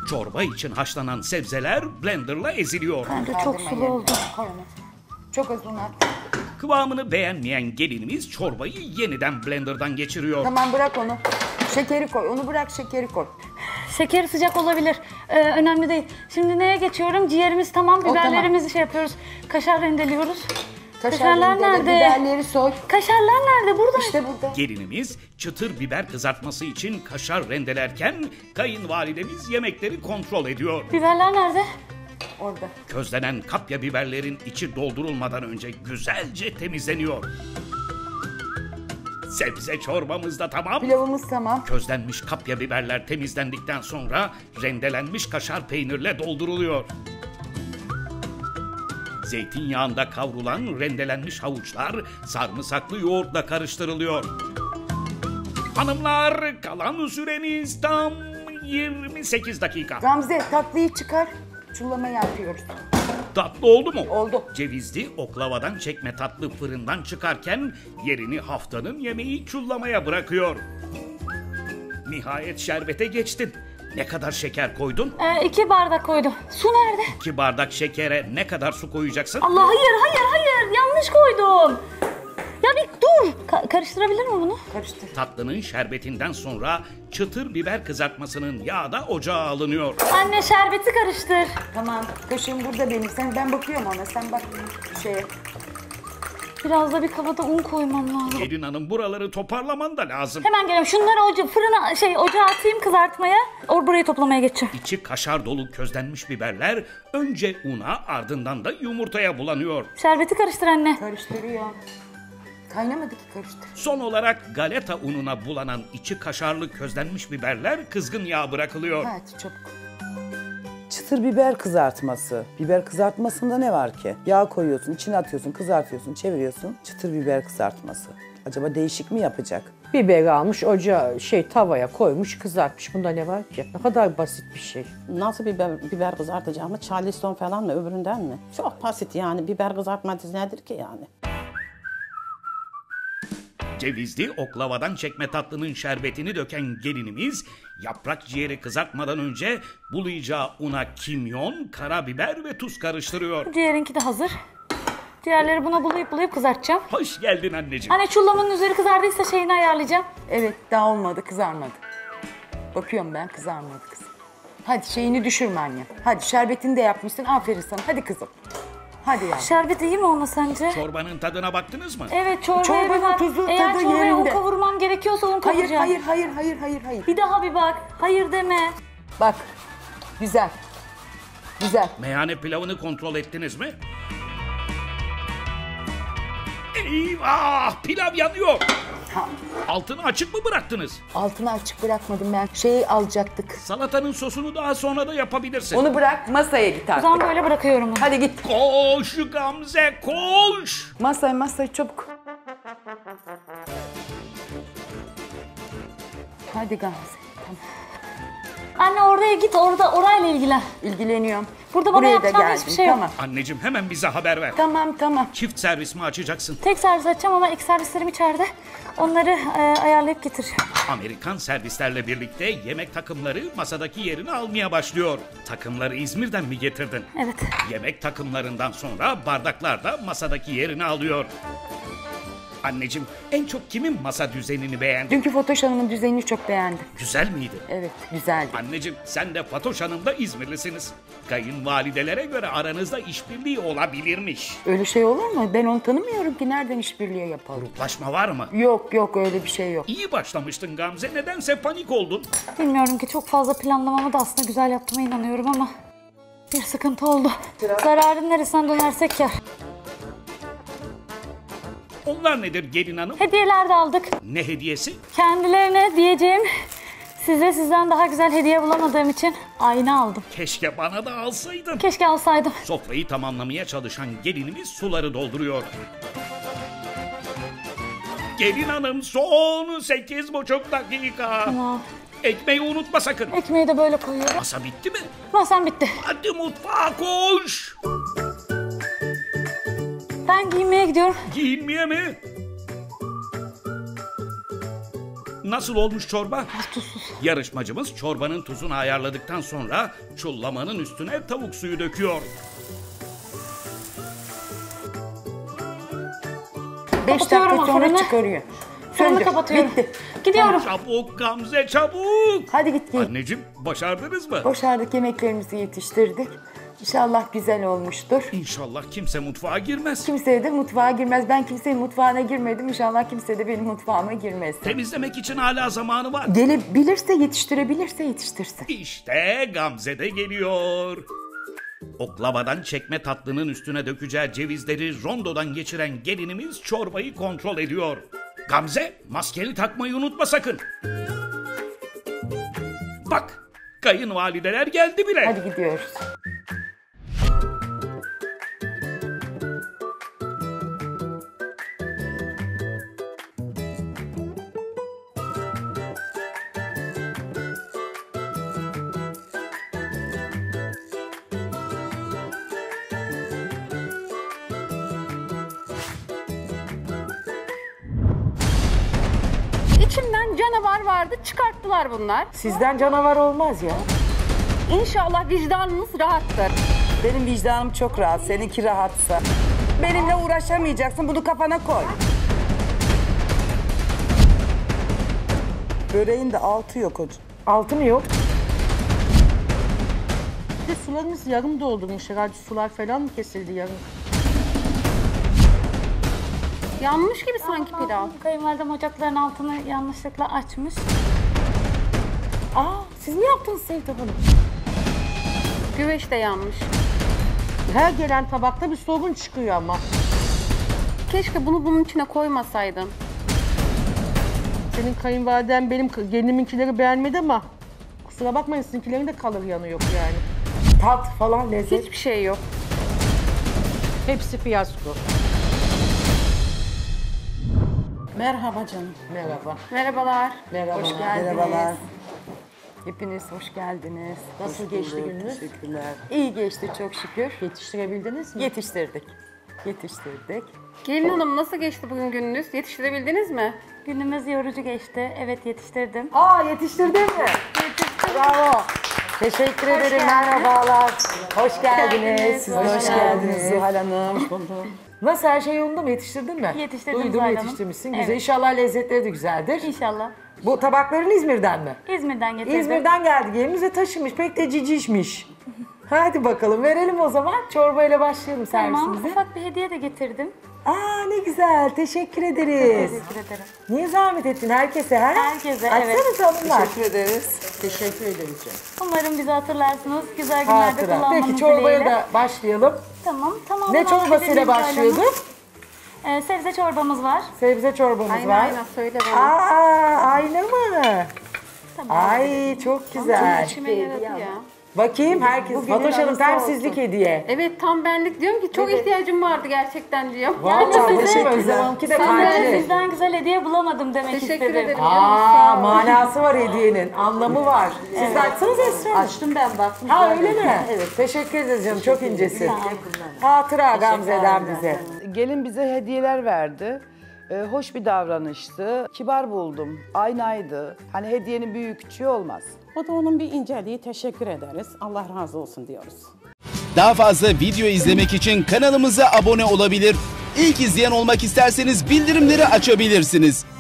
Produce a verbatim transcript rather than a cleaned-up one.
Çorba için haşlanan sebzeler blenderla eziliyor. Bence çok sulu oldu. Çok az un at. Kıvamını beğenmeyen gelinimiz çorbayı yeniden blenderdan geçiriyor. Tamam, bırak onu. Şekeri koy. Onu bırak, şekeri koy. Şekeri sıcak olabilir. Ee, önemli değil. Şimdi neye geçiyorum? Ciğerimiz tamam. Biberlerimizi tamam. şey yapıyoruz. Kaşar rendeliyoruz. Kaşar Kaşarlar rendele, nerede? biberleri soy. Kaşarlar nerede? Burada. İşte burada. Gelinimiz çıtır biber kızartması için kaşar rendelerken kayınvalidemiz yemekleri kontrol ediyor. Biberler nerede? Orada. Közlenen kapya biberlerin içi doldurulmadan önce güzelce temizleniyor. Sebze çorbamız da tamam. Pilavımız tamam. Közlenmiş kapya biberler temizlendikten sonra rendelenmiş kaşar peynirle dolduruluyor. Zeytinyağında kavrulan rendelenmiş havuçlar sarımsaklı yoğurtla karıştırılıyor. Hanımlar, kalan süreniz tam yirmi sekiz dakika. Gamze, tatlıyı çıkar. Çullama yapıyoruz. Tatlı oldu mu? Oldu. Cevizli oklavadan çekme tatlı fırından çıkarken yerini haftanın yemeği çullamaya bırakıyor. Nihayet şerbete geçtin. Ne kadar şeker koydun? Ee, iki bardak koydum. Su nerede? İki bardak şekere ne kadar su koyacaksın? Allah, hayır hayır hayır yanlış koydum. Ya bir dur. Ka- karıştırabilir mi bunu? Karıştır. Tatlının şerbetinden sonra çıtır biber kızartmasının yağı da ocağa alınıyor. Anne şerbeti karıştır. Tamam. Kaşığım burada benim. Sen, ben bakıyorum ona. Sen bak şeye. Biraz da bir kabada un koymam lazım. Gelin hanım, buraları toparlaman da lazım. Hemen geliyorum. Şunları oca fırına şey ocağa atayım kızartmaya. Or burayı toplamaya geçeceğim. İçi kaşar dolu közlenmiş biberler önce una ardından da yumurtaya bulanıyor. Şerbeti karıştır anne. Karıştırıyor. Kaynamadı ki, karıştır. Son olarak galeta ununa bulanan içi kaşarlı közlenmiş biberler kızgın yağ bırakılıyor. Hadi çabuk. Çıtır biber kızartması. Biber kızartmasında ne var ki? Yağ koyuyorsun, içine atıyorsun, kızartıyorsun, çeviriyorsun. Çıtır biber kızartması. Acaba değişik mi yapacak? Biber almış ocağa şey tavaya koymuş kızartmış. Bunda ne var ki? Ne kadar basit bir şey. Nasıl biber, biber kızartacağımı? Charleston falan mı, öbüründen mi? Çok basit yani. Biber kızartması nedir ki yani? Cevizli oklavadan çekme tatlının şerbetini döken gelinimiz yaprak ciğeri kızartmadan önce bulayacağı una kimyon, karabiber ve tuz karıştırıyor. Ciğerinki de hazır. Diğerleri buna bulayıp bulayıp kızartacağım. Hoş geldin anneciğim. Anne çullamanın üzeri kızardıysa şeyini ayarlayacağım. Evet, daha olmadı, kızarmadı. Bakıyorum ben, kızarmadı kızım. Hadi şeyini düşürme anne. Hadi şerbetini de yapmışsın, aferin sana. Hadi kızım. Hadi ya. Şerbet iyi mi ona sence? Çorbanın tadına baktınız mı? Evet, çorbaya Çorbanın bir bak. tuzu, Eğer tadı çorbaya un yerinde. kavurmam gerekiyorsa un Hayır, kavuracağım. hayır, hayır, hayır, hayır, hayır. Bir daha bir bak. Hayır deme. Bak, güzel. Güzel. Meyhane pilavını kontrol ettiniz mi? Eyvah! Pilav yanıyor. Ha, Altını açık mı bıraktınız? altını açık bırakmadım ben. Şeyi alacaktık. Salatanın sosunu daha sonra da yapabilirsin. Onu bırak, masaya git O artık. zaman böyle bırakıyorum onu. Hadi git. Koş Gamze, koş! Masaya, masaya çabuk. Hadi Gamze. Tamam. Anne oraya git, orada orayla ilgilen. İlgileniyorum. Burada bana Buraya da yapacağın geldim. hiçbir şey yok. Tamam. Anneciğim hemen bize haber ver. Tamam, tamam. Çift servis mi açacaksın? Tek servis açacağım ama ek servislerim içeride. Onları e, ayarlayıp getireceğim. Amerikan servislerle birlikte yemek takımları masadaki yerini almaya başlıyor. Takımları İzmir'den mi getirdin? Evet. Yemek takımlarından sonra bardaklar da masadaki yerini alıyor. Anneciğim, en çok kimin masa düzenini beğendin? Dünkü Fatoş Hanım'ın düzenini çok beğendim. Güzel miydi? Evet, güzeldi. Anneciğim, sen de Fatoş Hanım da İzmirlisiniz. Kayınvalidelere göre aranızda işbirliği olabilirmiş. Öyle şey olur mu? Ben onu tanımıyorum ki. Nereden işbirliği yapalım? Gruplaşma var mı? Yok, yok, öyle bir şey yok. İyi başlamıştın Gamze. Nedense panik oldun. Bilmiyorum ki çok fazla planlamamı da aslında güzel yaptığıma inanıyorum ama bir sıkıntı oldu. Zararın neresinden dönersek ya. Onlar nedir gelin hanım? Hediyeler de aldık. Ne hediyesi? Kendilerine diyeceğim, size sizden daha güzel hediye bulamadığım için ayna aldım. Keşke bana da alsaydın. Keşke alsaydım. Sofrayı tamamlamaya çalışan gelinimiz suları dolduruyor. Gelin hanım, son sekiz buçuk dakika. Tamam. Ekmeği unutma sakın. Ekmeği de böyle koyuyorum. Masa bitti mi? Masam bitti. Hadi mutfağa koş. Ben giyinmeye gidiyorum. Giyinmeye mi? nasıl olmuş çorba? Yarışmacımız çorbanın tuzunu ayarladıktan sonra çullamanın üstüne tavuk suyu döküyor. Beş Kapatıyorum dakika o sonra fırını. çıkarıyor. Fırını Söndür. kapatıyorum. Bitti. Gidiyorum. Çabuk Gamze çabuk. Hadi git giy. Anneciğim başardınız mı? Başardık, yemeklerimizi yetiştirdik. İnşallah güzel olmuştur. İnşallah kimse mutfağa girmez. Kimse de mutfağa girmez. Ben kimsenin mutfağına girmedim. İnşallah kimse de benim mutfağıma girmez. Temizlemek için hala zamanı var. Gelebilirse, yetiştirebilirse yetiştirsin. İşte Gamze de geliyor. Oklavadan çekme tatlının üstüne dökeceği cevizleri rondodan geçiren gelinimiz çorbayı kontrol ediyor. Gamze, maskeni takmayı unutma sakın. Bak, kayınvalideler geldi bile. Hadi gidiyoruz. İçimden canavar vardı, çıkarttılar bunlar. Sizden canavar olmaz ya. İnşallah vicdanınız rahattır. Benim vicdanım çok rahat, seninki rahatsa. Benimle uğraşamayacaksın, bunu kafana koy. Böreğin de altı yok hocam. Altı mı yok? Bir de sularımız yarım doldurmuş herhalde. Sular falan mı kesildi yarım? Yanmış gibi sanki pilav. Kayınvalidem ocakların altını yanlışlıkla açmış. Aa, siz mi yaptınız Sevda Hanım? Güveç de yanmış. Her gelen tabakta bir sorun çıkıyor ama. Keşke bunu bunun içine koymasaydın. Senin kayınvaliden benim geliniminkileri beğenmedi ama kusura bakmayın sizinkilerin de kalır yanı yok yani. Tat falan, lezzet. Hiçbir şey yok. Hepsi fiyasko. Merhaba canım. Merhaba. Merhabalar. Merhaba. Hoş geldiniz. Merhabalar. Hepiniz hoş geldiniz. Nasıl geçti gününüz? Teşekkürler. İyi geçti çok şükür. Yetiştirebildiniz mi? Yetiştirdik. Yetiştirdik. Gelin hanım nasıl geçti bugün gününüz? Yetiştirebildiniz mi? Günümüz yorucu geçti. Evet yetiştirdim. Aa, yetiştirdin mi? Bravo. Teşekkür ederim. Merhabalar. Hoş geldiniz. Siz de Hoş hoş geldiniz Zuhal Hanım. Nasıl, her şey yolunda mı? Yetiştirdin mi? Yetiştirdim Duydum, Zuhal Hanım. yetiştirmişsin. Güzel. Evet. İnşallah lezzetleri de güzeldir. İnşallah. Bu tabakların İzmir'den mi? İzmir'den getirdim. İzmir'den geldi. Gelimize taşımış. Pek de cicişmiş. Hadi bakalım verelim o zaman. Çorbayla başlayalım Tamam. servisimize. Ufak bir hediye de getirdim. Aa, ne güzel. Teşekkür ederiz. Teşekkür ederim. Niye zahmet ettin herkese? Ha? Herkese, evet. Açsanıza hanımlar. Teşekkür ederiz. Teşekkür ederiz canım. Umarım bizi hatırlarsınız. Güzel günlerde Hatıra. kullanmanız Peki çorbaya dileğiyle. da başlayalım. Tamam. Tamam. Ne çorbasıyla başlıyorduk? Ee, sebze çorbamız var. Sebze çorbamız Aynen var. aynen söyle bana. Aa, ayna mı? Tamam. Ay çok güzel. İçime yaradı ya. Bakayım herkes. Fatoş Hanım temsizlik hediye. Evet tam benlik diyorum ki çok ihtiyacım vardı gerçekten diyorum. Vallahi size- bu Özlem Hanım'ki de Sizden, kalpli. sizden güzel hediye bulamadım demek Teşekkür istedim. ederim. Aa, manası var hediyenin. Anlamı var. Siz de açsanız Esra Hanım. Açtım ben baktım. Ha öyle mi? Evet. Teşekkür ederiz canım. Çok incesin. Hatıra Gamze'den bize. Gelin bize hediyeler verdi. Ee, hoş bir davranıştı. Kibar buldum. Aynaydı. Hani hediyenin büyüğü küçüğü olmaz. O da onun bir inceliği, teşekkür ederiz. Allah razı olsun diyoruz. Daha fazla video izlemek için kanalımıza abone olabilir. İlk izleyen olmak isterseniz bildirimleri açabilirsiniz.